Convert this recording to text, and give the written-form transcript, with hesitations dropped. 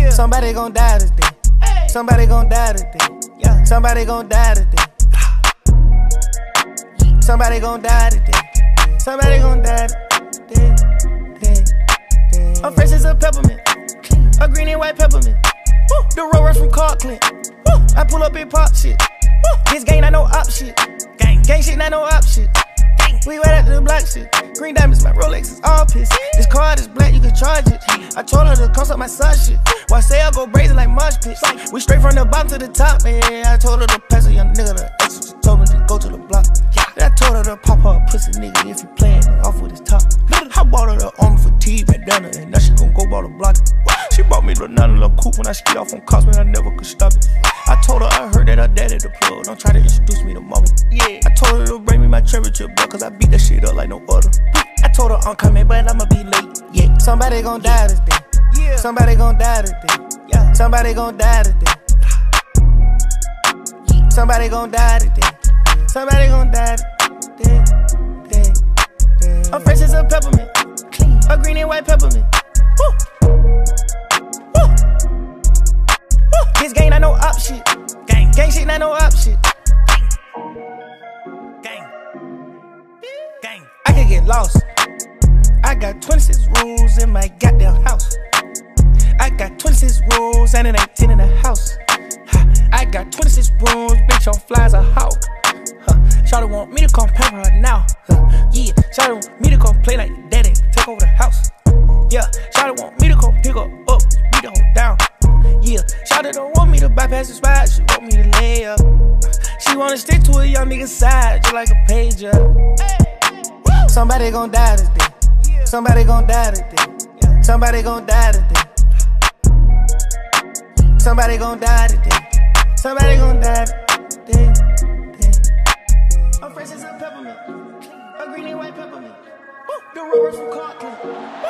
Somebody gon' die today. Somebody gon' die today. Somebody gon' die today. Somebody gon' die today. Somebody gon' die today. I'm fresh as a peppermint, a green and white peppermint. The road rush from Clarkland. I pull up and pop shit. This gang not no op shit. Gang shit not no op shit. We right after the block shit. Green diamonds, my Rolex is all pissed. This card is black, you can charge it. I told her to come suck my son shit. Why say I go brazen like mosh pits? We straight from the bottom to the top, man. I told her to pass a young nigga the extra. She told me to go to the block. Then I told her to pop her a pussy nigga if he playin' off with his top. I bought her the armor fatigue back down there, and now she gon' go bought a block. She bought me the 911 coupe when I ski off on cops, man, I never could stop it. I told her I heard that her daddy the plug. Don't try to introduce me to mama. I told her to bring me my championship belt, cause I beat that shit up like no other. I told her I'm coming, but I'ma be late. Somebody gon' die today. Somebody gon' die today. Somebody gon' die today. Somebody gon' die today. Somebody gon' die today. I'm fresh as a peppermint, a green and white peppermint. This gang not no op shit. Gang shit not no op shit. Gang. I can get lost. I got 26 rules in my goddamn house. I got 26 rules and it ain't 10 in the house. I got 26 rooms, bitch on fly as a hawk. Shawty want me to come pamper her now. Shawty want me to come play like daddy, take over the house. Shawty want me to come pick her up, beat her down. Shawty don't want me to bypass the spot, she want me to lay up. She wanna stick to a young nigga side, just like a pager. Somebody gon' die today. Somebody gon' die today. Somebody gon' die today. Somebody gon' die today. Somebody gon' die today. I'm fresh as a peppermint, a green and white peppermint. The road rush from Clarkland.